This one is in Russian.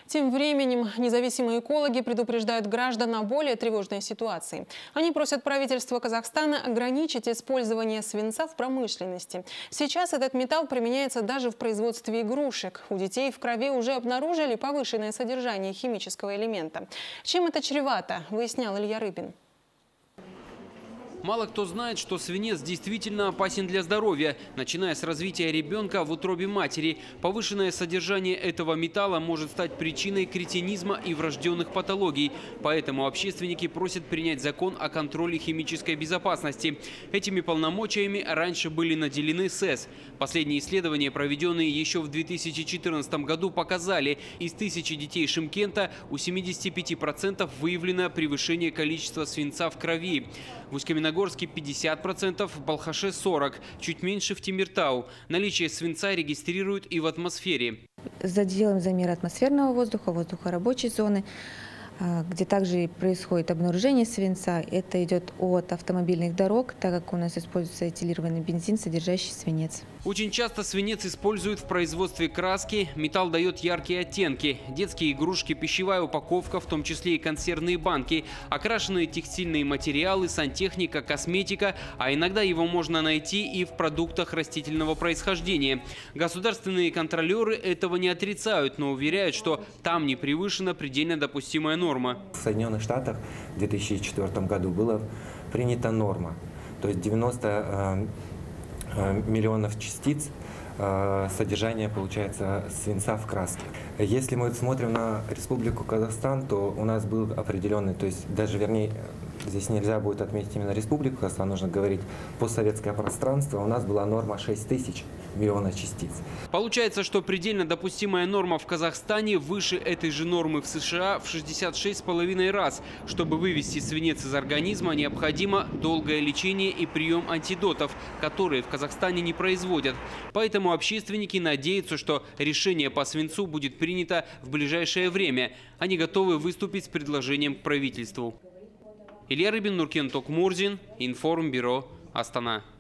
Тем временем независимые экологи предупреждают граждан о более тревожной ситуации. Они просят правительство Казахстана ограничить использование свинца в промышленности. Сейчас этот металл применяется даже в производстве игрушек. У детей в крови уже обнаружили повышенное содержание химического элемента. Чем это чревато, выяснял Илья Рыбин. Мало кто знает, что свинец действительно опасен для здоровья. Начиная с развития ребенка в утробе матери, повышенное содержание этого металла может стать причиной кретинизма и врожденных патологий. Поэтому общественники просят принять закон о контроле химической безопасности. Этими полномочиями раньше были наделены СЭС. Последние исследования, проведенные еще в 2014 году, показали, из 1000 детей Шымкента у 75% выявлено превышение количества свинца в крови. В Усть-Каменогорске 50%, в Балхаше 40%, чуть меньше в Темиртау. Наличие свинца регистрируют и в атмосфере. Делаем замер атмосферного воздуха, воздуха рабочей зоны, где также происходит обнаружение свинца. Это идет от автомобильных дорог, так как у нас используется этилированный бензин, содержащий свинец. Очень часто свинец используют в производстве краски. Металл дает яркие оттенки. Детские игрушки, пищевая упаковка, в том числе и консервные банки, окрашенные текстильные материалы, сантехника, косметика. А иногда его можно найти и в продуктах растительного происхождения. Государственные контролеры этого не отрицают, но уверяют, что там не превышена предельно допустимая норма. В Соединенных Штатах в 2004 году была принята норма. То есть 90 миллионов частиц содержания, получается, свинца в краске. Если мы смотрим на Республику Казахстан, то у нас был определенный, то есть даже вернее, здесь нельзя будет отметить именно Республику Казахстан, нужно говорить постсоветское пространство, у нас была норма 6000 миллионов частиц. Получается, что предельно допустимая норма в Казахстане выше этой же нормы в США в 66,5 раз. Чтобы вывести свинец из организма, необходимо долгое лечение и прием антидотов, которые в Казахстане не производят. Поэтому общественники надеются, что решение по свинцу будет принято в ближайшее время. Они готовы выступить с предложением к правительству. Илья Рыбин, Нуркен Токмурзин, Информбюро, Астана.